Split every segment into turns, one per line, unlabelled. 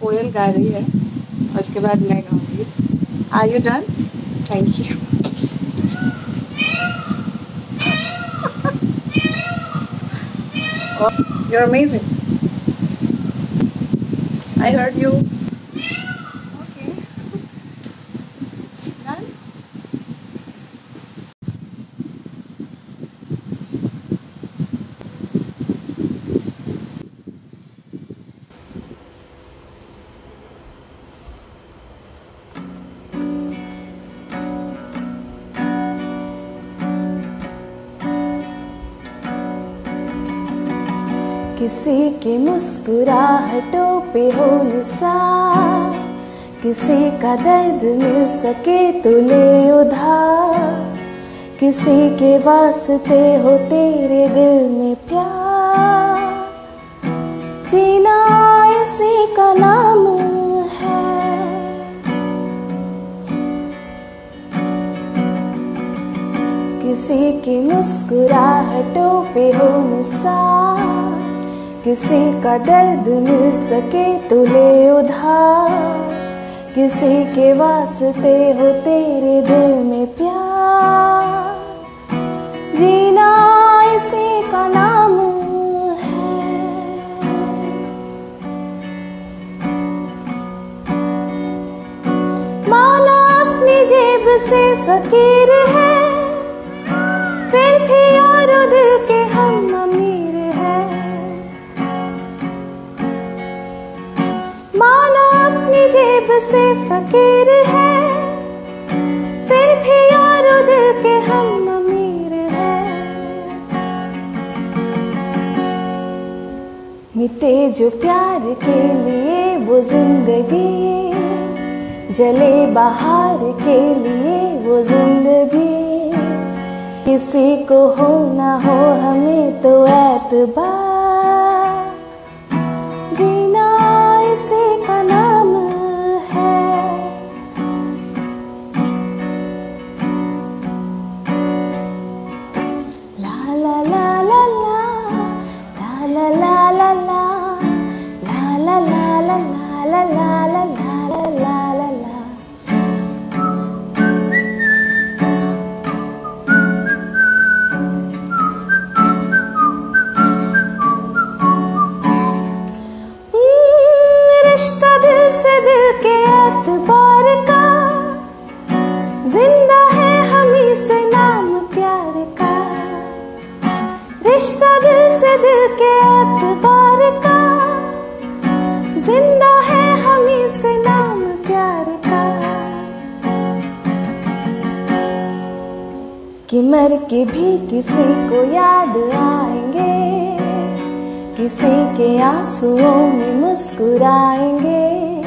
कोयल गा रही है, उसके बाद मैं गाऊंगी। Are you done? Thank you. You're amazing. I heard you. Okay. Done?
किसी की मुस्कुराहटों पे हो निसार, किसी का दर्द मिल सके तो ले उधार, किसी के वास्ते हो तेरे दिल में प्यार, जीना इसी का नाम है। किसी की मुस्कुराहटों पे हो निसार, किसी का दर्द मिल सके तो ले उधार, किसी के वास्ते हो तेरे दिल में प्यार, जीना इसी का नाम है। माना अपनी जेब से फकीर है, फिर भी यारो दिल के हम अमीर हैं। माना अपनी जेब से फकीर है, फिर भी यारो दिल के हम अमीर हैं। मिटे जो प्यार के लिए वो जिंदगी, जले बाहर के लिए वो जिंदगी, किसी को हो ना हो हमें तो एतबार, जीना इसी का नाम है। ला ला ला ला ला ला ला ला ला ला ला ला ला ला ला ला ला ला ला। रिश्ता दिल से दिल के एतबार का, जिंदा है हमी से नाम प्यार का। रिश्ता दिल से दिल के एतबार का, जिंदा है हमी से नाम प्यार का। कि मर के भी किसी को याद आएंगे, किसी के आंसुओं में मुस्कुराएंगे,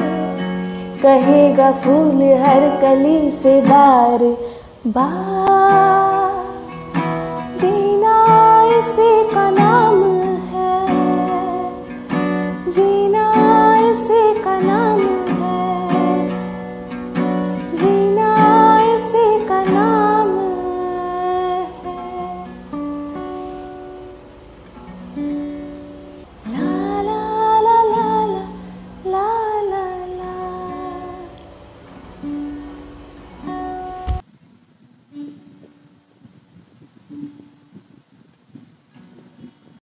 कहेगा फूल हर कली से बार बार, जीना इसी का नाम है, जीना इसी का नाम है, जीना इसी का नाम है। ला ला ला ला ला ला ला।